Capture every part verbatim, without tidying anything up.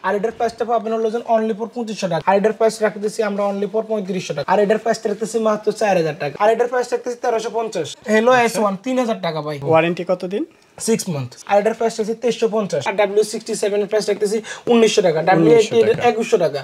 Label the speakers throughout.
Speaker 1: আর এটার প্রাইসটা পাবেন হলো যে অনলি ফর পঁচিশশো টাকা। আর এটার প্রাইস রাখতেছি আমরা অনলি ফর পঁয়ত্রিশশো টাকা। আর এটার প্রাইসটা রাখতেছি মাত্র চার হাজার টাকা। আর এটার প্রাইস রাখতেছি তেরোশো পঞ্চাশ। হ্যালো এস ওয়ান তিন হাজার টাকা ভাই।
Speaker 2: ওয়ারেন্টি কতদিন?
Speaker 1: Six month. আর এটার প্রাইস রাখতেছি তেইশশো পঞ্চাশ। আর ডাব্লিউ সিক্সটি সেভেন এর প্রাইস রাখতেছি উনিশশো টাকা। ডাব্লিউ এইটি এর একুশশো টাকা।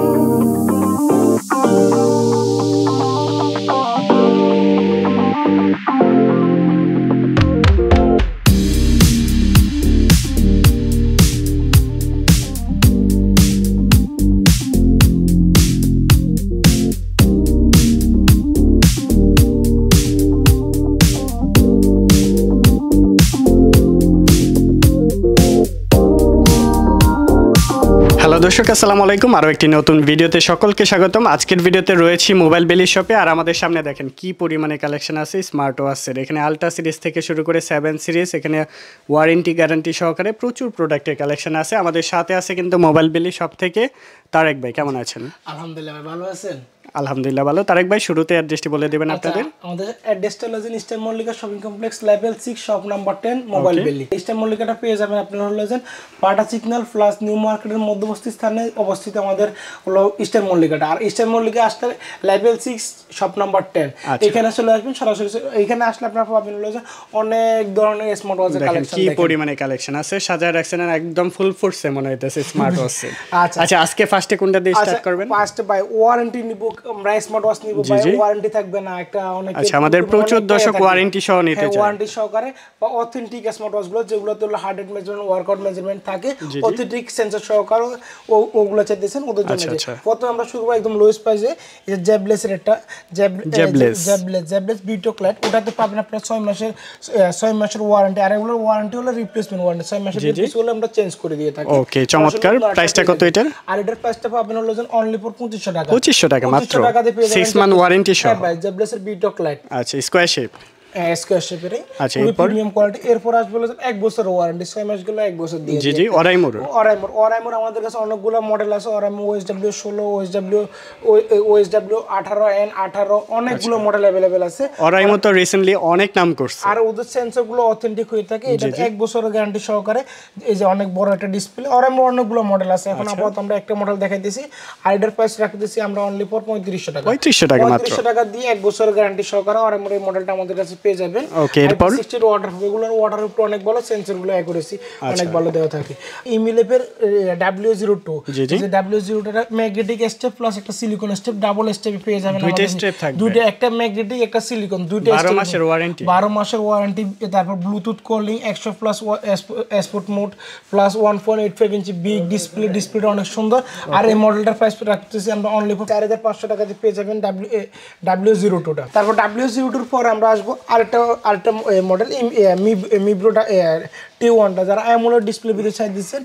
Speaker 2: হ্যালো দর্শক, আসসালামু আলাইকুম। আরও একটি নতুন ভিডিওতে সকলকে স্বাগতম। আজকের ভিডিওতে রয়েছি মোবাইল বেলি শপে, আর আমাদের সামনে দেখেন কি পরিমাণে কালেকশন আছে স্মার্ট ওয়াচের। এখানে আলট্রা সিরিজ থেকে শুরু করে সেভেন সিরিজ, এখানে ওয়ারেন্টি গ্যারান্টি সহকারে প্রচুর প্রোডাক্টের কালেকশন আছে। আমাদের সাথে আছে কিন্তু মোবাইল বেলি শপ থেকে তারেক ভাই। কেমন আছেন?
Speaker 1: আলহামদুলিল্লাহ ভাই, ভালো আছেন?
Speaker 2: আলহামদুলিল্লাহ ভালো। তারেক ভাই, শুরুতে অ্যাড্রেসটি বলে দেবেন আপনাদের।
Speaker 1: আমাদের অ্যাড্রেসটা হলো যে eastern Mallika shopping complex level six shop number ten mobile বেলি। ইস্টার্ন মল্লিকাটা পেয়ে যাবেন আপনারা হলো যে পাটা সিগন্যাল প্লাস নিউ মার্কেটের মধ্যবর্তী স্থানে অবস্থিত আমাদের হলো ইস্টার্ন মল্লিকাটা। আর ইস্টার্ন মল্লিকা আসলে level six shop number ten, এখানে চলে আসবেন সরাসরি। এখানে আসলে আপনারা পাবেন হলো যে অনেক ধরনের স্মার্ট ওয়াচের কালেকশন।
Speaker 2: কি পরিমাণে কালেকশন আছে, সাজায় রাখছেন, একদম ফুল ফোর্সে মনে হইতেছে স্মার্ট ওয়াচ। আচ্ছা, আজকে ফার্স্টে কোনটা দিয়ে স্টার্ট করবেন?
Speaker 1: ফার্স্টে বাই ওয়ারেন্টি নিব আমরা, স্মার্ট ওয়াচ নিব বাই ওয়ারেন্টি থাকবে না একটা অনেক।
Speaker 2: আচ্ছা, আমাদের প্রচুর দর্শক ওয়ারেন্টি সহ নিতে চায়,
Speaker 1: ওয়ারেন্টি সহকারে বা অথেন্টিক স্মার্ট ওয়াচ গুলো যেগুলোতে হলো heart rate measurement, workout measurement থাকে, অথেন্টিক সেন্সর সহকারে ওগুলো চাইতেছেন ওদের জন্য। প্রথমে আমরা শুরু করব একদম লোয়েস্ট প্রাইসে, এই যে জ্যাবলেস এর একটা জ্যাবলেস জ্যাবলেস জ্যাবলেস বিটোক্লাইট, ওটাতে পাবেন আপনারা ছয় মাসের ছয় মাসের ওয়ারেন্টি। আর এগুলোর ওয়ারেন্টি হলো রিপ্লেসমেন্ট ওয়ারেন্টি, ছয় মাসের রিপ্লেস হলে আমরা চেঞ্জ করে দিয়ে থাকি।
Speaker 2: ওকে, চমৎকার। প্রাইসটা কত এটার?
Speaker 1: আর এটার প্রাইসটা পাবেন হলো যে অনলি ফর পঁচিশশো টাকা।
Speaker 2: পঁচিশশো টাকা মাত্র, সিক্স মান্থ ওয়ারেন্টি সহ।
Speaker 1: ভাই জ্যাবলেসের বিটোক্লাইট, আচ্ছা
Speaker 2: স্কয়ার শেপ,
Speaker 1: স্কয়ার শেপের,
Speaker 2: আচ্ছা এরপর
Speaker 1: প্রিমিয়াম কোয়ালিটি। এরপর আসবে হলো এক বছর ওয়ারেন্টি, ছয় মাস গুলো এক বছর দিয়ে।
Speaker 2: জি জি, অরাইমোর
Speaker 1: অরাইমোর অরাইমোর আমাদের কাছে অনেকগুলো মডেল আছে। অরাইমো ওএসডব্লিউ ষোলো, ওএসডব্লিউ ওএসডব্লিউ আঠারো, এন আঠারো, অনেকগুলো মডেল अवेलेबल আছে।
Speaker 2: অরাইমো তো রিসেন্টলি অনেক নাম করছে,
Speaker 1: আর ওদের সেন্সর গুলো অথেন্টিক হয়ে থাকে। এটা এক বছরের গ্যারান্টি সহকারে। এই যে অনেক বড় একটা ডিসপ্লে। অরাইমোর অনেকগুলো মডেল আছে, এখন আপাতত আমরা একটা মডেল দেখাইতেছি। আর এটার প্রাইস রাখতেছি আমরা অনলি ফর পঁয়ত্রিশশো টাকা।
Speaker 2: পঁয়ত্রিশশো টাকা মাত্র,
Speaker 1: পঁয়ত্রিশশো টাকা দিয়ে এক বছরের গ্যারান্টি সহকারে অরাইমোর এই মডেলটা আমাদের কাছে পেয়ে যাবেন।
Speaker 2: ওকে, এরপর
Speaker 1: সিক্সটি ওয়াটার এগুলোর ওয়াটার উপর অনেক ভালো, সেন্সর গুলো অ্যাকুরেসি অনেক ভালো দেওয়া থাকে। ইমিলেপের ডাব্লিউ জিরো টু, যে W zero two magnetic strap plus একটা সিলিকন স্টেপ, ডাবল স্টেপ পেয়ে যাবেন।
Speaker 2: দুইটা স্টেপ থাকবে,
Speaker 1: দুইটা, একটা ম্যাগনেটিক একটা সিলিকন, দুইটা
Speaker 2: বারো মাসের ওয়ারেন্টি,
Speaker 1: বারো মাসের ওয়ারেন্টি। তারপর ব্লুটুথ কলিং, একশো plus export mode plus one point eight five inch big display, ডিসপ্লেটা অনেক সুন্দর। আর এই মডেলটার প্রাইস রাখতেছি আমরা অনলি ফর চার হাজার পাঁচশো টাকা দিয়ে পেয়ে যাবেন ডাব্লিউ ডাব্লিউ জিরো টুটা। তারপর ডাব্লিউ জিরো টুর পরে আমরা আসবো আরেকটা আরেকটা মডেল মিব্রোটা টি ওয়ানটা, যারা অ্যামোলেড ডিসপ্লে ভিতরে চাই দিচ্ছেন,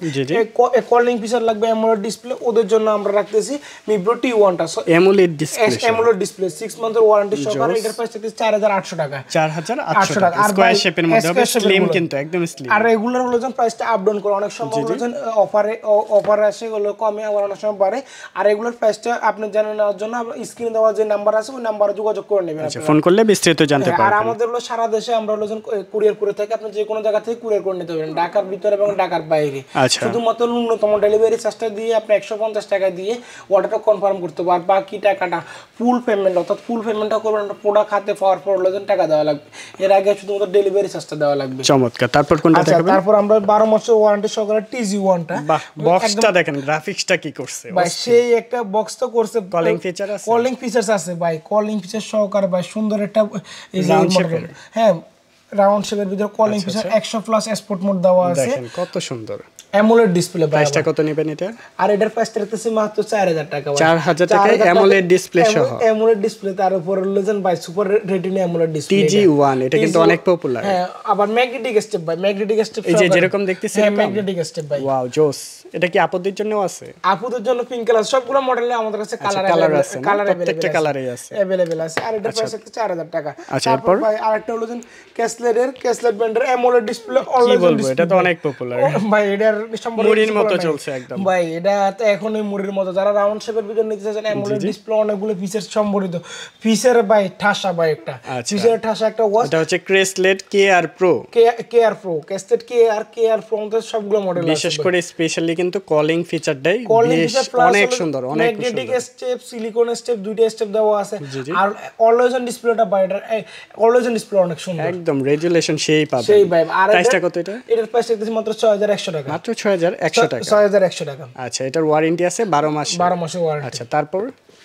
Speaker 1: কলিং ফিচার লাগবে অ্যামোলেড ডিসপ্লে, ওদের জন্য আমরা রাখতেছি মিব্রো টি ওয়ানটা AMOLED display, AMOLED display six মান্থের ওয়ারেন্টি সহকারে। এটার প্রাইস থাকতেছে চার হাজার আটশো টাকা,
Speaker 2: চার হাজার আটশো টাকা। আর স্কয়ার শেপের মধ্যে হবে, স্লিম কিন্তু একদম স্লিম।
Speaker 1: আর রেগুলার হলো যখন প্রাইসটা আপ ডাউন করে, অনেক সময় হলো যখন অফারে অফার আসে হলো কমে, আবার অনেক সময় বাড়ে। আর রেগুলার প্রাইসটা আপনি জেনে নেওয়ার জন্য স্ক্রিনে দেওয়া যে নাম্বার আছে ওই নাম্বারে যোগাযোগ করে নেবেন,
Speaker 2: ফোন করলে বিস্তারিত জানতে পারবেন।
Speaker 1: আর আমাদের হলো সারা দেশে আমরা হলো কুরিয়ার করে থাকি, আপনি যে কোনো জায়গা থেকে কুরিয়ার করে নিতে পারেন, ঢাকার ভিতরে এবং ঢাকার বাইরে। শুধুমাত্র ন্যূনতম ডেলিভারি চার্জটা দিয়ে আপনি একশো পঞ্চাশ টাকা দিয়ে অর্ডারটা কনফার্ম করতে পারবেন। বাকি টাকাটা ফুল পেমেন্ট, অর্থাৎ ফুল পেমেন্টটা করবেন প্রোডাক্ট হাতে পাওয়ার পর হলো টাকা দেওয়া লাগবে, এর আগে শুধুমাত্র ডেলিভারি চার্জটা দেওয়া লাগবে।
Speaker 2: চমৎকার। তারপর কোনটা দেখাবেন?
Speaker 1: তারপর আমরা বারো মাসের ওয়ারেন্টি সহকারে টিজি ওয়ানটা,
Speaker 2: বক্সটা দেখেন, গ্রাফিক্সটা কি করছে
Speaker 1: ভাই, সেই একটা বক্স তো করছে,
Speaker 2: কলিং ফিচার আছে,
Speaker 1: কলিং ফিচারস আছে ভাই, কলিং ফিচার সহকারে ভাই সুন্দর একটা এই যে মডেল, হ্যাঁ রাউন্ড শেপের ভিতরে কলিং ফিচার, একশো প্লাস এক্সপোর্ট মোড দেওয়া আছে,
Speaker 2: দেখেন কত সুন্দর।
Speaker 1: অ্যামোলেড ডিসপ্লে,
Speaker 2: প্রাইসটা কত নেবেন এটা?
Speaker 1: আর এটার প্রাইসটা রাখতেছি মাত্র চার হাজার টাকা।
Speaker 2: চার হাজার টাকা অ্যামোলেড ডিসপ্লে সহ,
Speaker 1: অ্যামোলেড ডিসপ্লে, তার উপর legend by super retina AMOLED display
Speaker 2: TG one, এটা কিন্তু অনেক পপুলার।
Speaker 1: হ্যাঁ, আবার ম্যাগনেটিক স্টেপ ভাই, ম্যাগনেটিক স্টেপ
Speaker 2: এই যে যেরকম দেখতেছেন,
Speaker 1: হ্যাঁ ম্যাগনেটিক স্টেপ ভাই,
Speaker 2: ওয়াও জোস। এটা কি আপুদের জন্যও আছে?
Speaker 1: আপুদের জন্য পিঙ্ক কালার, সবগুলো মডেলে আমাদের কাছে কালার
Speaker 2: কালার আছে,
Speaker 1: কালার
Speaker 2: প্রত্যেকটা কালারই আছে
Speaker 1: अवेलेबल আছে। আর এটার প্রাইস হচ্ছে চার হাজার টাকা।
Speaker 2: আচ্ছা, এরপর
Speaker 1: ভাই আরেকটা হলো যে ক্যাসলেটের ক্যাসলেট ব্র্যান্ডের অ্যামোলেড ডিসপ্লে,
Speaker 2: কি বলবো, এটা তো অনেক পপুলার
Speaker 1: ভাই। এটার
Speaker 2: মুড়ির মতো চলছে একদম
Speaker 1: ভাই এটা তো এখনই মুড়ির মতো যারা রাউন্ড শেপের ভিতর নিতে চাচ্ছেন অ্যামোলেড ডিসপ্লে অনেকগুলো ফিচার সম্বলিত ফিচার ভাই ঠাসা ভাই একটা ফিচার ঠাসা একটা ওয়াচ
Speaker 2: এটা হচ্ছে ক্রেসলেট কেআর প্রো
Speaker 1: কেআর প্রো ক্রেসলেট কেআর কেআর প্রো মধ্যে সবগুলো মডেল আছে
Speaker 2: বিশেষ করে স্পেশালি কিন্তু কলিং ফিচারটাই অনেক সুন্দর অনেক সুন্দর
Speaker 1: ম্যাগনেটিক স্টেপ সিলিকন স্টেপ দুইটা স্টেপ দেওয়া আছে আর অলওয়েজ অন ডিসপ্লেটা ভাই এটা অলওয়েজ অন ডিসপ্লে অনেক সুন্দর
Speaker 2: একদম রেজুলেশন সেই পাবে
Speaker 1: সেই ভাই আর
Speaker 2: প্রাইসটা কত এটা
Speaker 1: এটার প্রাইস দেখতেছি মাত্র ছয় হাজার একশো টাকা
Speaker 2: মাত্র ছয় হাজার একশো টাকা
Speaker 1: ছয় হাজার একশো টাকা
Speaker 2: আচ্ছা এটার ওয়ারেন্টি আছে বারো মাস
Speaker 1: বারো মাসের ওয়ারেন্টি
Speaker 2: আচ্ছা তারপর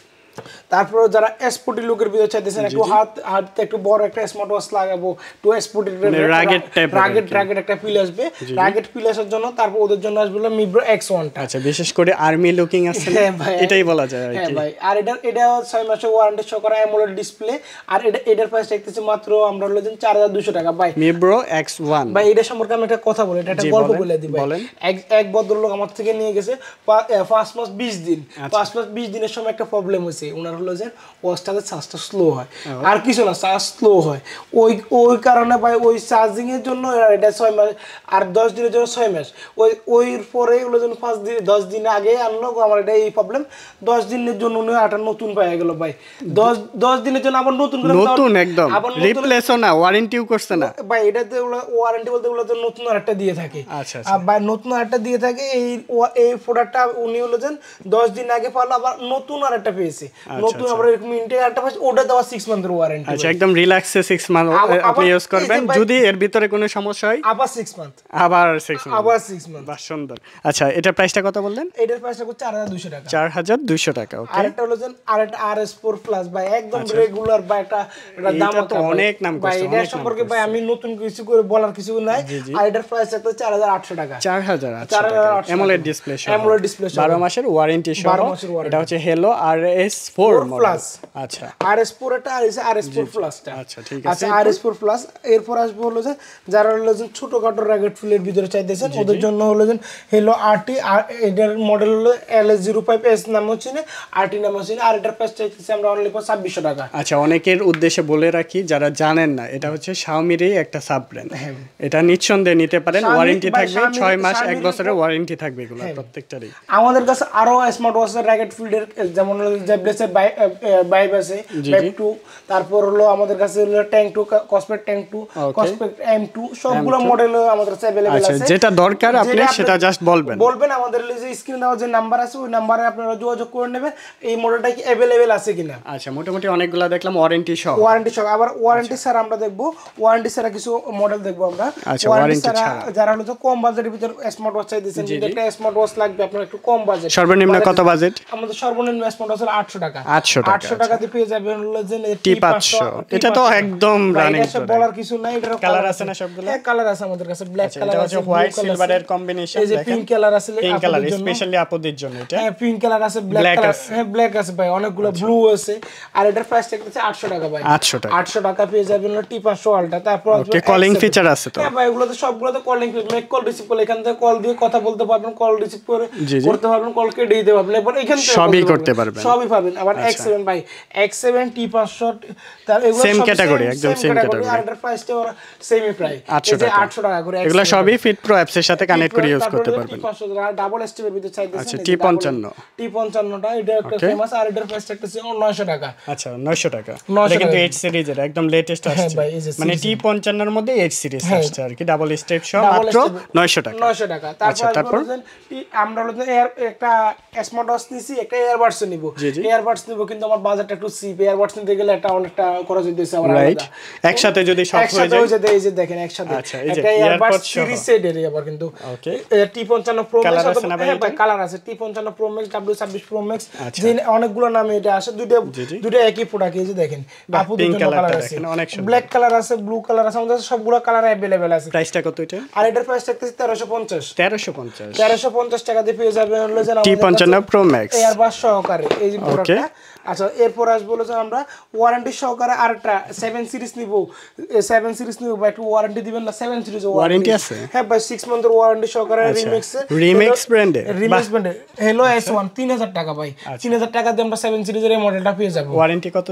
Speaker 1: তারপর যারা স্পোর্টি লুকের ভিতর চাইতেছেন একটু হাত হাতে একটু বড় একটা স্মার্ট ওয়াচ লাগাবো too sporty
Speaker 2: rugged type
Speaker 1: rugged rugged একটা ফিল আসবে রাগেট ফিল আসার জন্য তারপর ওদের জন্য আসবে মিব্রো এক্স ওয়ান টা
Speaker 2: আচ্ছা বিশেষ করে আর্মি লুকিং আছে এটাই বলা যায় আর
Speaker 1: হ্যাঁ
Speaker 2: কি
Speaker 1: ভাই আর এটা এটা ছয় মাসের ওয়ারেন্টি সহকারে অ্যামোলেড ডিসপ্লে আর এটা এটার প্রাইস দেখতেছি মাত্র আমরা হলো যে চার হাজার দুইশো টাকা ভাই
Speaker 2: মিব্রো এক্স ওয়ান
Speaker 1: ভাই এটা সম্পর্কে আমি একটা কথা বলি এটা একটা গল্প বলে দিই ভাই এক এক ভদ্রলোক আমার থেকে নিয়ে গেছে পাঁচ মাস বিশ দিন পাঁচ মাস বিশ দিনের সময় একটা প্রবলেম হয়েছে ওনার হলো যে ওয়াচটাতে চার্জটা স্লো হয় আর কিছু না চার্জ স্লো হয় ওই ওই কারণে ভাই ওই চার্জিং এর জন্য এটা ছয় মাস আর দশ দিনের জন্য ছয় মাস ওই ওই পরে ওগুলো জন্য পাঁচ দিন দশ দিন আগে আনলো আমার এটা এই প্রবলেম দশ দিনের জন্য উনি একটা নতুন পাই গেল ভাই দশ দশ দিনের জন্য আবার নতুন করে
Speaker 2: নতুন একদম রিপ্লেসও না ওয়ারেন্টিও করছে না
Speaker 1: ভাই এটাতে ওয়ারেন্টি বলতে ওগুলো নতুন আরেকটা দিয়ে থাকে
Speaker 2: আচ্ছা
Speaker 1: আর ভাই নতুন আরেকটা দিয়ে থাকে এই এই প্রোডাক্টটা উনি হলো যে দশ দিন আগে পারলো আবার নতুন আরেকটা পেয়েছে নতুন আবার এরকম ইনটেক আরেকটা পেয়েছে ওটা দেওয়া সিক্স মান্থের ওয়ারেন্টি
Speaker 2: আচ্ছা একদম রিল্যাক্সে সিক্স মান্থ আপনি ইউজ করবেন যদি এর ভিতরে কোনো সমস্যা হয়
Speaker 1: আবার সিক্স মান্থ
Speaker 2: আবার সিক্স মান্থ
Speaker 1: আবার সিক্স মান্থ
Speaker 2: বাহ সুন্দর আচ্ছা এটার প্রাইসটা কত বললেন
Speaker 1: এটার প্রাইসটা হচ্ছে চার হাজার দুইশো টাকা
Speaker 2: চার হাজার দুইশো টাকা ওকে
Speaker 1: আরেকটা হলো যে আরেকটা আরএস ফোর প্লাস ভাই একদম রেগুলার ভাই এটা এটা দাম
Speaker 2: তো অনেক নাম
Speaker 1: ভাই
Speaker 2: করছে
Speaker 1: এটা সম্পর্কে ভাই আমি নতুন কিছু করে বলার কিছু নাই আর এটার প্রাইস একটা চার হাজার আটশো টাকা
Speaker 2: চার হাজার আটশো টাকা অ্যামোলেড ডিসপ্লে সহ
Speaker 1: অ্যামোলেড ডিসপ্লে সহ
Speaker 2: বারো মাসের ওয়ারেন্টি সহ এটা হচ্ছে হেলো আরএস ফোর প্লাস আচ্ছা
Speaker 1: আরএস ফোর এটা আর আছে আরএস ফোর প্লাসটা
Speaker 2: আচ্ছা ঠিক আছে
Speaker 1: আচ্ছা আরএস ফোর প্লাস এরপর আসবে হলো যে যারা হলো যে ছোটখাটো রাগেট ফিলের ভিতরে চাইতেছেন ওদের জন্য হলো যে হেলো আরটি আর এটার মডেল হলো এলএস জিরো ফাইভ এস নাম হচ্ছে না আরটি নাম হচ্ছে না আর এটার প্রাইস চাইতেছি আমরা অনলি ফর ছাব্বিশশো টাকা
Speaker 2: আচ্ছা অনেকের উদ্দেশ্যে বলে রাখি যারা জানেন না এটা হচ্ছে শাওমিরই একটা সাব ব্র্যান্ড এটা নিঃসন্দেহে নিতে পারেন ওয়ারেন্টি থাকবে ছয় মাস এক বছরের ওয়ারেন্টি থাকবে এগুলো প্রত্যেকটারই
Speaker 1: আমাদের কাছে আরো স্মার্ট ওয়াচের রাগেট ফিল্ডের যেমন হলো জেব্লেসের বাইব আছে বাইব টু তারপর হলো আমাদের কাছে হলো ট্যাঙ্ক টু কসপেক্ট ট্যাঙ্ক টু কসপেক্ট এম টু সবগুলো মডেল আমাদের কাছে अवेलेबल আছে
Speaker 2: আচ্ছা যেটা দরকার আপনি সেটা জাস্ট বলবেন
Speaker 1: বলবেন আমাদের যে স্ক্রিনে দেওয়া যে নাম্বার আছে ওই নম্বরে আপনারা যোগাযোগ করে নেবেন এই মডেলটা কি अवेलेबल আছে কিনা
Speaker 2: আচ্ছা মোটামুটি অনেকগুলো দেখলাম ওয়ারেন্টি সহ
Speaker 1: ওয়ারেন্টি সহ আবার ওয়ারেন্টি স্যার আমরা দেখব ওয়ারেন্টি ছাড়া কিছু মডেল দেখব আমরা ওয়ারেন্টি ছাড়া যারা হলো কম বাজেটের ভিতর স্মার্ট ওয়াচ চাইতেছেন যদি একটা স্মার্ট ওয়াচ লাগবে আপনার একটু কম বাজেট
Speaker 2: সর্বনিম্ন কত বাজেট
Speaker 1: আমাদের সর্বনিম্ন স্মার্ট ওয়াচ হলো আটশো টাকা
Speaker 2: আটশো টাকা
Speaker 1: আটশো টাকা দিয়ে পেয়ে যাবেন হলো যে
Speaker 2: টি পাঁচশো এটা তো একদম রানিং
Speaker 1: এটা বলার কিছু নাই এটার
Speaker 2: কালার আছে না সবগুলো
Speaker 1: হ্যাঁ কালার আছে আমাদের কাছে ব্ল্যাক কালার আছে
Speaker 2: হোয়াইট সিলভারের কম্বিনেশন
Speaker 1: এই যে পিঙ্ক কালার আছে
Speaker 2: পিঙ্ক কালার স্পেশালি আপুদের জন্য এটা
Speaker 1: হ্যাঁ পিঙ্ক কালার আছে ব্ল্যাক কালার হ্যাঁ ব্ল্যাক আছে ভাই অনেকগুলো ব্লু আছে আর এটার প্রাইস হচ্ছে আটশো টাকা ভাই
Speaker 2: আটশো টাকা
Speaker 1: আটশো টাকা পেয়ে যাবেন টি পাঁচশো আলটা তারপর
Speaker 2: ওকে কলিং ফিচার আছে তো
Speaker 1: হ্যাঁ ভাই এগুলো তো সবগুলো তো calling feature make call receive করে এখান থেকে কল দিয়ে কথা বলতে পারবেন কল রিসিভ করে করতে পারবেন কল কেটে দিতে পারবেন এরপর এখান থেকে
Speaker 2: সবই করতে পারবেন
Speaker 1: সবই পাবেন আবার এক্স সেভেন ভাই এক্স সেভেন টি পাঁচশো তার এগুলো
Speaker 2: সেম ক্যাটাগরি একদম সেম ক্যাটাগরি
Speaker 1: আর এটার প্রাইসটা ওরা সেমই প্রাইস
Speaker 2: আটশো টাকা
Speaker 1: আটশো টাকা করে
Speaker 2: এগুলো সবই ফিট প্রো অ্যাপস এর সাথে কানেক্ট করে ইউজ করতে পারবেন
Speaker 1: টি পাঁচশো টাকা ডাবল স্টেপের ভিতর চাইতেছেন
Speaker 2: আচ্ছা টি পঞ্চান্ন
Speaker 1: টি পঞ্চান্ন টা এটা একটা ফেমাস আর এটার প্রাইসটা একটা নয়শো টাকা
Speaker 2: আচ্ছা নয়শো টাকা এটা কিন্তু এইট সিরিজের একদম লেটেস্ট আসছে মানে টি পঞ্চান্ন এর মধ্যে এইট সিরিজ আসছে আর কি ডাবল স্টেপ সহ মাত্র নয়শো টাকা
Speaker 1: নয়শো টাকা তারপর আমরা হলো একটা স্মার্ট ওয়াচ নিছি একটা ইয়ারবাডস নিব ইয়ারবাডস নিব কিন্তু আমার বাজেটটা একটু চিপ ইয়ারবাডস নিতে গেলে একটা অনেকটা খরচ হইতেছে আমার
Speaker 2: রাইট একসাথে যদি সব হয়ে যায়
Speaker 1: একসাথে এই যে দেখেন একসাথে একটা ইয়ারবাডস সিরিজ সেটের আবার কিন্তু ওকে টি পঞ্চান্ন প্রো ম্যাক্স আছে কালার আছে টি পঞ্চান্ন প্রো ম্যাক্স ডাব্লিউ ছাব্বিশ প্রো ম্যাক্স যে অনেকগুলো নামে এটা আসে দুটো দুটো একই প্রোডাক্ট এই যে দেখেন আপুদের জন্য কালার আছে ব্ল্যাক কালার আছে ব্লু কালার আছে আমাদের সবগুলো কালার अवेलेबल আছে
Speaker 2: প্রাইসটা কত এটা
Speaker 1: আর এটার প্রাইস থাকতেছে তেরোশো পঞ্চাশ
Speaker 2: তেরোশো পঞ্চাশ
Speaker 1: তেরোশো পঞ্চাশ টাকা দিয়ে পেয়ে যাবেন হলো যে
Speaker 2: টি পঞ্চান্ন প্রো ম্যাক্স
Speaker 1: এয়ারবাস সহকারে এই যে প্রোডাক্টটা আচ্ছা এরপর আসবো হলো যে আমরা ওয়ারেন্টি সহকারে আরেকটা সেভেন সিরিজ নিব সেভেন সিরিজ নিব বা একটু ওয়ারেন্টি দিবেন না সেভেন সিরিজ
Speaker 2: ওয়ারেন্টি আছে
Speaker 1: হ্যাঁ ভাই সিক্স মান্থের ওয়ারেন্টি সহকারে রিমিক্স
Speaker 2: রিমিক্স ব্র্যান্ডে
Speaker 1: রিমিক্স ব্র্যান্ডে হেলো এস ওয়ান তিন হাজার টাকা ভাই তিন হাজার টাকা দিয়ে আমরা সেভেন সিরিজের এই মডেলটা পেয়ে যাব
Speaker 2: ওয়ারেন্টি কত দিন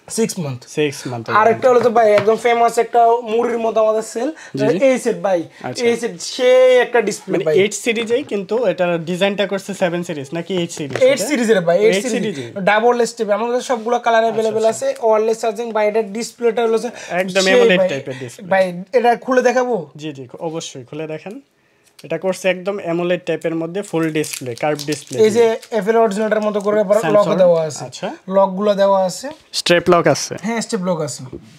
Speaker 1: six মান্থ
Speaker 2: six মান্থ
Speaker 1: আর একটা হলো তো ভাই একদম ফেমাস একটা মুড়ির মতো আমাদের সেল এই সেট ভাই এই সেট সেই একটা ডিসপ্লে
Speaker 2: ভাই eight সিরিজেই কিন্তু এটা ডিজাইনটা করছে seven সিরিজ নাকি eight সিরিজ
Speaker 1: eight সিরিজের ভাই eight সিরিজ ডাবল স্টেপ আমাদের সবগুলো কালার अवेलेबल আছে ওয়্যারলেস চার্জিং ভাই এটা ডিসপ্লেটা হলো
Speaker 2: একদম অ্যামোলেড টাইপের ডিসপ্লে
Speaker 1: ভাই এটা খুলে দেখাবো
Speaker 2: জি জি অবশ্যই খুলে দেখেন এটা করছে একদম অ্যামোলেড টাইপের মধ্যে ফুল ডিসপ্লে কার্ভ ডিসপ্লে
Speaker 1: এই যে এফএল অরিজিনালটার মতো করে লক দেওয়া আছে
Speaker 2: আচ্ছা
Speaker 1: লকগুলো দেওয়া আছে
Speaker 2: স্ট্রেপ লক আছে
Speaker 1: হ্যাঁ স্টেপ লক আছে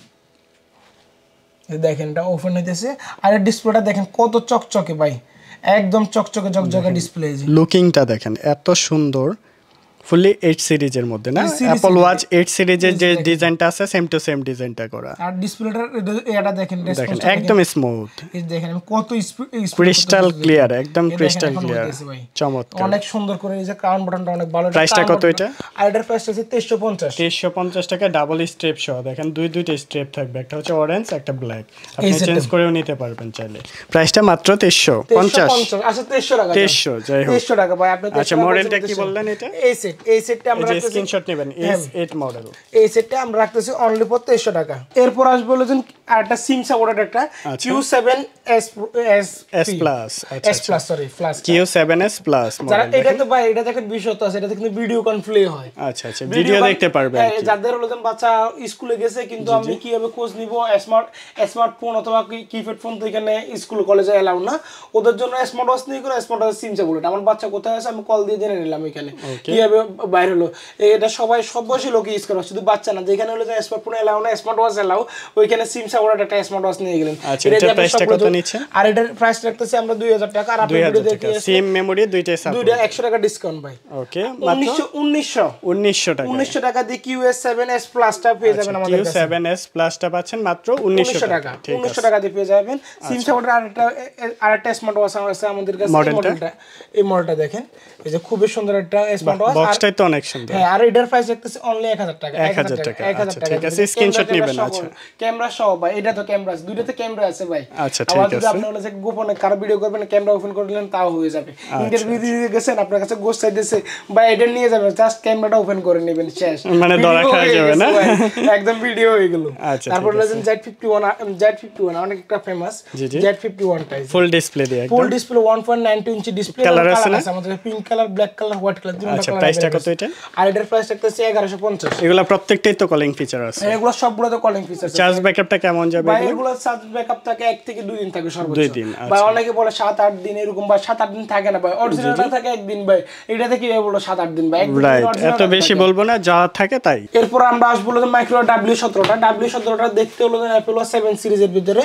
Speaker 1: এই দেখেন এটা ওপেন হইতেছে আর এই ডিসপ্লেটা দেখেন কত চকচকে ভাই একদম চকচকে চকচকে ডিসপ্লে এই
Speaker 2: লুকিংটা দেখেন এত সুন্দর ফুলি eight সিরিজের মধ্যে না অ্যাপল ওয়াচ eight সিরিজের যে ডিজাইনটা আছে সেম টু সেম ডিজাইনটা করা
Speaker 1: আর ডিসপ্লেটার এটা দেখেন
Speaker 2: দেখেন একদম স্মুথ
Speaker 1: এই দেখেন কত
Speaker 2: ক্রিস্টাল ক্লিয়ার একদম ক্রিস্টাল ক্লিয়ার চমৎকার
Speaker 1: অনেক সুন্দর করে এই যে ক্রাউন বাটনটা অনেক ভালো
Speaker 2: প্রাইসটা কত এটা
Speaker 1: আর এটার প্রাইস হচ্ছে তেইশশো পঞ্চাশ
Speaker 2: তেইশশো পঞ্চাশ টাকা ডাবল স্ট্রেপ সহ দেখেন দুই দুইটা স্ট্রেপ থাকবে একটা হচ্ছে অরেঞ্জ একটা ব্ল্যাক আপনি চেঞ্জ করেও নিতে পারবেন চাইলে প্রাইসটা মাত্র তেইশশো পঞ্চাশ
Speaker 1: আচ্ছা তেইশশো টাকা
Speaker 2: তেইশশো যাই হোক
Speaker 1: তেইশশো টাকা ভাই আপনি
Speaker 2: আচ্ছা মডেলটা কি বললেন এটা
Speaker 1: এই সেট এই সেটটা আমরা
Speaker 2: রাখতেছি স্ক্রিনশট নেবেন এস এইট মডেল
Speaker 1: এই সেটটা আমরা রাখতেছি অনলি ফর তেইশশো টাকা এরপর আসবে বলেছেন আরেকটা সিম সাপোর্টেড একটা Q seven S S
Speaker 2: S plus আচ্ছা
Speaker 1: S plus sorry plus
Speaker 2: Q seven S plus
Speaker 1: যারা এটা তো ভাই এটা দেখেন বিশদ আছে এটা কিন্তু ভিডিও কল প্লে হয়
Speaker 2: আচ্ছা আচ্ছা ভিডিও দেখতে পারবেন
Speaker 1: যাদের হলো যেন বাচ্চা স্কুলে গেছে কিন্তু আমি কিভাবে কোর্স নিব স্মার্ট স্মার্টফোন অথবা কিপ্যাড ফোন তো এখানে স্কুল কলেজে এলাও না ওদের জন্য স্মার্ট ওয়াচ নিয়ে করে স্মার্ট ওয়াচ সিম সাপোর্টেড আমার বাচ্চা কোথায় আছে আমি কল দিয়ে জেনে নিলাম এখানে কিভাবে বাইরে হলো এটা সবাই সব বয়সী লোক ইউজ করে শুধু বাচ্চা না যেখানে হলো যে স্মার্টফোন এলাও না স্মার্ট ওয়াচ এলাও ওইখানে সিম সাপোর্টেড একটা স্মার্ট ওয়াচ নিয়ে গেলেন
Speaker 2: এটার প্রাইসটা কত নিচ্ছে
Speaker 1: আর এটার প্রাইস রাখতেছি আমরা দুই হাজার টাকা আর আপনি ভিডিও দেখে
Speaker 2: সিম মেমরি দুইটাই সাপোর্ট
Speaker 1: দুইটা একশো টাকা ডিসকাউন্ট ভাই
Speaker 2: ওকে
Speaker 1: উনিশশো উনিশশো
Speaker 2: উনিশশো টাকা
Speaker 1: উনিশশো টাকা দিয়ে কিউ এস সেভেন এস প্লাসটা পেয়ে যাবেন আমাদের কাছে
Speaker 2: কিউ সেভেন এস প্লাসটা পাচ্ছেন মাত্র উনিশশো টাকা
Speaker 1: উনিশশো টাকা দিয়ে পেয়ে যাবেন সিম সাপোর্টের আরেকটা আরেকটা স্মার্ট ওয়াচ আছে আমাদের কাছে এই মডেলটা এই মডেলটা দেখেন এই যে খুবই সুন্দর একটা স্মার্ট ওয়াচ
Speaker 2: বক্সটাই তো অনেক সুন্দর
Speaker 1: হ্যাঁ আর এটার প্রাইস রাখতেছি অনলি এক হাজার টাকা
Speaker 2: এক হাজার টাকা আচ্ছা ঠিক আছে স্ক্রিনশট নেবেন আচ্ছা
Speaker 1: ক্যামেরা সহ ভাই এটা তো ক্যামেরা আছে দুইটাতে ক্যামেরা আছে ভাই
Speaker 2: আচ্ছা ঠিক আছে
Speaker 1: যদি আপনি হলো যে গোপনে কারো ভিডিও করবেন ক্যামেরা ওপেন করে দিলেন তাও হয়ে যাবে ইন্টারভিউ দিয়ে গেছেন আপনার কাছে গোস্ট চাইতেছে ভাই এটা নিয়ে যাবেন জাস্ট ক্যামেরাটা ওপেন করে নেবেন শেষ
Speaker 2: মানে ধরা খাওয়া যাবে না
Speaker 1: একদম ভিডিও হয়ে গেল
Speaker 2: আচ্ছা
Speaker 1: তারপর হলো Z fifty one Z fifty one অনেক একটা famous Z fifty one type
Speaker 2: full display দিয়ে
Speaker 1: full display one point nine two inch display
Speaker 2: colour আছে না
Speaker 1: আমাদের pink colour black colour white colour দুটো
Speaker 2: আচ্ছা প্রাইসটা কত এটা
Speaker 1: আর এটার প্রাইস রাখতেছি এগারোশো পঞ্চাশ
Speaker 2: এগুলা প্রত্যেকটাই তো কলিং ফিচার আছে
Speaker 1: এগুলো সবগুলো তো কলিং ফিচার আছে
Speaker 2: চার্জ ব্যাকআপটা কেমন যাবে
Speaker 1: ভাই এগুলো চার্জ ব্যাকআপ থাকে এক থেকে দুই দিন থাকে সর্বোচ্চ
Speaker 2: দুই দিন
Speaker 1: ভাই অনেকে বলে সাত আট দিন এরকম বা সাত আট দিন থাকে না ভাই অরিজিনালটা থাকে একদিন ভাই এটাতে কি বলো সাত আট দিন ভাই
Speaker 2: রাইট এত বেশি বলবো না যা থাকে তাই
Speaker 1: এরপর আমরা আসবো হলো মাইক্রো ডাব্লিউ সতেরোটা ডাব্লিউ সতেরোটা দেখতে হলো অ্যাপল সেভেন সিরিজের ভিতরে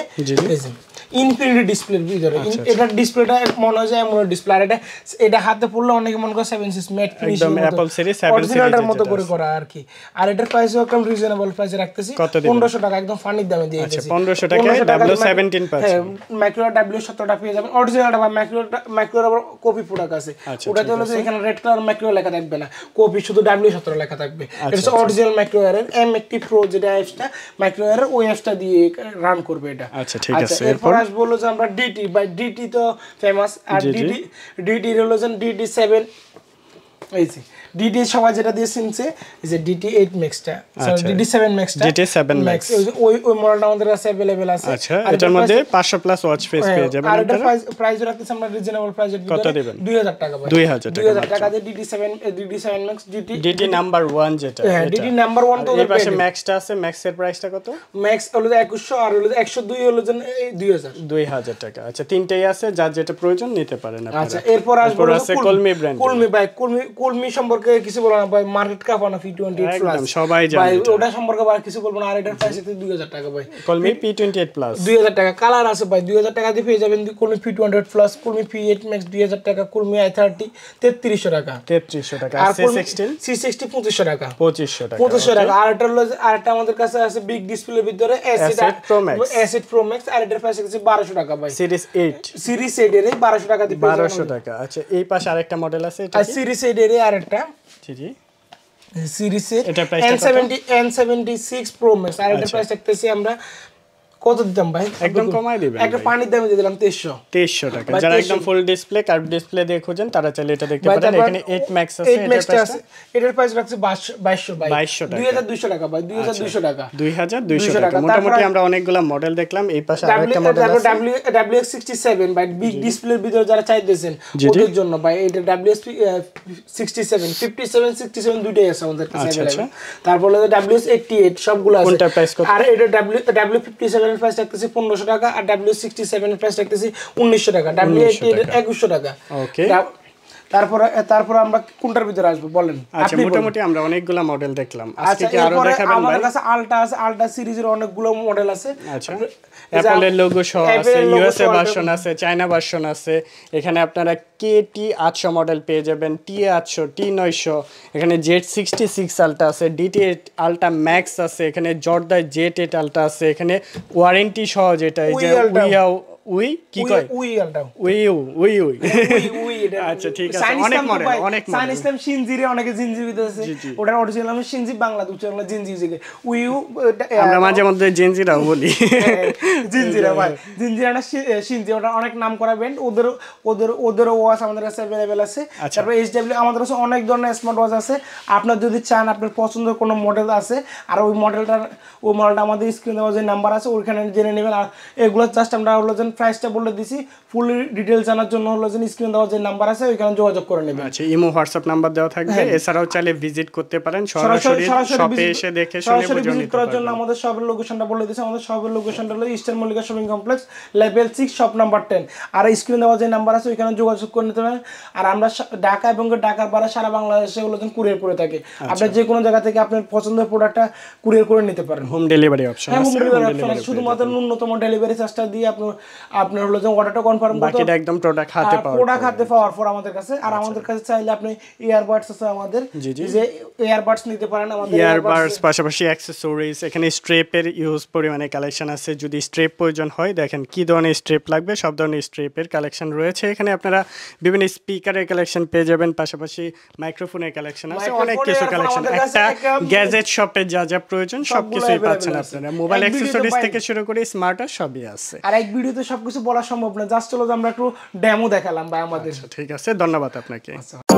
Speaker 1: ইনফিনিটি ডিসপ্লের ভিতরে এটার ডিসপ্লেটা মনে হয় যে এমন ডিসপ্লে আর এটা এটা হাতে পড়লে অনেকে মনে করে সেভেন সিক্স ম্যাট ফিনিশিং
Speaker 2: একদম অ্যাপল সিরিজ সেভেন
Speaker 1: অরিজিনালটার মতো করে করা আর কি আর এটার প্রাইসও একদম রিজনেবল প্রাইসে রাখতেছি পনেরোশো টাকা একদম ফানি দামে দিয়ে দিয়েছি
Speaker 2: আচ্ছা পনেরোশো টাকায় ডাব্লিউ সেভেন্টিন পাচ্ছেন
Speaker 1: হ্যাঁ মাইক্রো ডাব্লিউ সতেরোটা পেয়ে যাবেন অরিজিনালটা বা মাইক্রো মাইক্রোর আবার কপি প্রোডাক্ট আছে ওটাতে হলো যে এখানে রেড কালার মাইক্রো লেখা থাকবে না কপি শুধু ডাব্লিউ সতেরো লেখা থাকবে এটা হচ্ছে অরিজিনাল মাইক্রো এর এম একটি প্রো যেটা অ্যাপসটা মাইক্রো এর ওই অ্যাপসটা দিয়ে রান করবে এটা
Speaker 2: আচ্ছা ঠিক আছে
Speaker 1: এরপর আসবো হলো যে আমরা ডিটি বাই ডিটি তো ফেমাস আর ডিটি ডিটি হলো যে ডিটি সেভেন এই যে ডিটি সবাই যেটা দিয়ে চিনছে যে ডিটি এইট ম্যাক্সটা সরি ডিটি সেভেন ম্যাক্সটা
Speaker 2: ডিটি সেভেন ম্যাক্স
Speaker 1: ওই ওই মডেলটা আমাদের কাছে अवेलेबल আছে
Speaker 2: আচ্ছা এটার মধ্যে পাঁচশো প্লাস ওয়াচ ফেস পেয়ে যাবেন
Speaker 1: আর এটা প্রাইস প্রাইস রাখতেছি আমরা রিজনেবল প্রাইসের ভিতরে
Speaker 2: কত দিবেন
Speaker 1: দুই হাজার টাকা ভাই
Speaker 2: দুই হাজার টাকা
Speaker 1: দুই হাজার টাকা দিয়ে DT seven DT seven max DT
Speaker 2: DT number one যেটা
Speaker 1: হ্যাঁ ডিটি নাম্বার ওয়ান তো
Speaker 2: এর পাশে ম্যাক্সটা আছে ম্যাক্সের প্রাইসটা কত
Speaker 1: ম্যাক্স হলো একুশশো আর হলো একশো দুই হলো যে দুই হাজার
Speaker 2: দুই হাজার টাকা আচ্ছা তিনটেই আছে যার যেটা প্রয়োজন নিতে পারেন আপনারা
Speaker 1: আচ্ছা এরপর আসবো
Speaker 2: আছে কলমি ব্র্যান্ড
Speaker 1: কলমি ভাই কলমি কলমি সম্পর্কে কিছু বলা না ভাই মার্কেট কাপানো পি টোয়েন্টি এইট প্লাস
Speaker 2: সবাই জানে
Speaker 1: ভাই ওটা সম্পর্কে আর কিছু বলবো না আর এটার প্রাইস হচ্ছে দুই হাজার টাকা ভাই
Speaker 2: কলমি পি টোয়েন্টি এইট প্লাস
Speaker 1: দুই হাজার টাকা কালার আছে ভাই দুই হাজার টাকা দিয়ে পেয়ে যাবেন Colmi P twenty eight plus Colmi P eight max দুই হাজার টাকা কলমি আই থার্টি তেত্রিশশো টাকা
Speaker 2: তেত্রিশশো টাকা আর সি সিক্সটিন
Speaker 1: সি সিক্সটি পঁচিশশো টাকা
Speaker 2: পঁচিশশো টাকা
Speaker 1: পঁচিশশো টাকা আর এটা হলো আর একটা আমাদের কাছে আছে বিগ ডিসপ্লের ভিতরে
Speaker 2: asset pro max
Speaker 1: asset pro max আর এটার প্রাইস হচ্ছে বারোশো টাকা ভাই
Speaker 2: সিরিজ এইট
Speaker 1: সিরিজ এইট এর বারোশো টাকা দিয়ে
Speaker 2: বারোশো টাকা আচ্ছা এই পাশে আরেকটা মডেল আছে এটা
Speaker 1: আর সিরিজ এইট এর আরেকটা
Speaker 2: জি জি
Speaker 1: সিরিজের
Speaker 2: এটা প্রাইসটা
Speaker 1: N seventy N seventy six pro max আর এটার প্রাইস রাখতেছি আমরা কত দিতাম ভাই?
Speaker 2: একদম কমাই দিবেন
Speaker 1: একটা পানির দামে দিয়ে দিলাম তেইশশো
Speaker 2: তেইশশো টাকা। যারা একদম ফুল ডিসপ্লে কার্ভ ডিসপ্লে দিয়ে খোঁজেন তারা চাইলে এটা দেখতে পারেন। এখানে এইট ম্যাক্স আছে,
Speaker 1: এটার প্রাইস এটার প্রাইস রাখছে বাইশশো ভাই,
Speaker 2: বাইশশো টাকা,
Speaker 1: দুই হাজার দুইশো টাকা ভাই, দুই হাজার দুইশো টাকা,
Speaker 2: দুই হাজার দুইশো টাকা। মোটামুটি আমরা অনেকগুলা মডেল দেখলাম। এই পাশে আরেকটা মডেল আছে
Speaker 1: W W X sixty seven ভাই, বিগ ডিসপ্লের ভিতরে যারা চাইতেছেন ওদের জন্য ভাই এটা W X sixty seven, fifty seven, sixty seven দুইটাই আছে আমাদের কাছে अवेलेबल। তারপর হলো ডাব্লিউ এক্স এইটটি এইট সবগুলো আছে।
Speaker 2: কোনটা প্রাইস কত?
Speaker 1: আর এটা ডাব্লিউ ডাব্লিউ ফিফটি সেভেন এর প্রাইস রাখতেছি পনেরোশো টাকা, আর ডাব্লিউ সিক্সটি সেভেন এর প্রাইস রাখতেছি উনিশশো টাকা, ডাব্লিউ এইটটি এইট একুশশো টাকা।
Speaker 2: ওকে,
Speaker 1: তারপর তারপর আমরা কোনটার ভিতরে আসবো বলেন?
Speaker 2: আচ্ছা, মোটামুটি আমরা অনেকগুলা মডেল দেখলাম। আজকে কি আরো দেখাবেন ভাই?
Speaker 1: আমাদের কাছে আলটা আছে, আলটা সিরিজের অনেকগুলো মডেল আছে।
Speaker 2: আচ্ছা, অ্যাপলের লোগো সহ আছে, ইউএসএ ভার্সন আছে, চায়না ভার্সন আছে। এখানে আপনারা কেটি আটশো মডেল পেয়ে যাবেন, টি আটশো, টি নয়শো, এখানে জেড সিক্সটি সিক্স আলটা আছে, ডিটি এইট আলটা ম্যাক্স আছে, এখানে জর্দার জেড এইট আলটা আছে, এখানে ওয়ারেন্টি সহ যেটা এই যে উইয়াও উই কি কয়
Speaker 1: উই আলটা
Speaker 2: উই উই উই
Speaker 1: উই
Speaker 2: আচ্ছা ঠিক আছে, অনেক মডেল অনেক মডেল।
Speaker 1: সাইন ইসলাম সিনজিরে অনেকে জিনজি দিতেছে, ওটার অরিজিনাল নাম সিনজি, বাংলা দুটো বাংলা জিনজি জিগে উই
Speaker 2: আমরা মাঝে মধ্যে জিনজিরাও বলি
Speaker 1: জিনজিরা ভাই, জিনজিরা না সিনজি, ওটা অনেক নাম করা ব্র্যান্ড। ওদের ওদের ওদের ওয়াচ আমাদের কাছে अवेलेबल আছে। তারপর এইচডব্লিউ আমাদের কাছে অনেক ধরনের স্মার্ট ওয়াচ আছে। আপনারা যদি চান আপনার পছন্দের কোনো মডেল আছে আর ওই মডেলটার ওই মডেলটা আমাদের স্ক্রিনে দেওয়া যে নাম্বার আছে ওইখানে জেনে নেবেন। আর এগুলো জাস্ট আমরা হলো যে প্রাইসটা বলে দিছি, ফুল ডিটেইলস জানার জন্য হলো যে স্ক্রিনে দেওয়া যে নাম্বার আছে ওইখানে যোগাযোগ করে নেবেন।
Speaker 2: আচ্ছা, ইমো হোয়াটসঅ্যাপ নাম্বার দেওয়া থাকবে। এছাড়াও চাইলে ভিজিট করতে পারেন, সরাসরি শপে এসে দেখে শুনে বুঝে নিতে
Speaker 1: করার জন্য আমাদের শপের লোকেশনটা বলে দিয়েছি। আমাদের শপের লোকেশনটা হলো eastern Mallika shopping complex, level six, shop number ten. আর স্ক্রিনে দেওয়া যে নাম্বার আছে ওইখানে যোগাযোগ করে নিতে পারেন। আর আমরা ঢাকা এবং ঢাকার বাইরে সারা বাংলাদেশে হলো যে কুরিয়ার করে থাকি। আপনি যে কোনো জায়গা থেকে আপনার পছন্দের প্রোডাক্টটা কুরিয়ার করে নিতে পারেন।
Speaker 2: হোম ডেলিভারি অপশন আছে,
Speaker 1: হোম ডেলিভারি অপশন আছে, শুধুমাত্র ন্যূনতম ডেলিভারি চার্জটা দিয়ে আপনার আপনার হলো যে অর্ডারটা কনফার্ম করতে,
Speaker 2: বাকিটা একদম প্রোডাক্ট হাতে পাওয়ার
Speaker 1: প্রোডাক্ট হাতে পাওয়ার পর আমাদের কাছে। আর আমাদের কাছে চাইলে আপনি ইয়ারবাডস আছে আমাদের, যে ইয়ারবাডস নিতে পারেন আমাদের।
Speaker 2: ইয়ারবাডস পাশাপাশি অ্যাকসেসরিজ, এখানে স্ট্রেপের ইউজ পরিমাণে কালেকশন আছে। যদি স্ট্রেপ প্রয়োজন হয় দেখেন কি ধরনের স্ট্রেপ লাগবে, সব ধরনের স্ট্রেপের কালেকশন রয়েছে। এখানে আপনারা বিভিন্ন স্পিকারের কালেকশন পেয়ে যাবেন, পাশাপাশি মাইক্রোফোনের কালেকশন আছে, অনেক কিছু কালেকশন। একটা গ্যাজেট শপে যা যা প্রয়োজন সবকিছুই পাচ্ছেন আপনারা। মোবাইল অ্যাকসেসরিজ থেকে শুরু করে স্মার্ট আর সবই আছে।
Speaker 1: আর এক ভিডিওতে সবকিছু বলা সম্ভব না, জাস্ট হলো আমরা একটু ডেমো দেখালাম ভাই আমাদের।
Speaker 2: ঠিক আছে, ধন্যবাদ আপনাকে।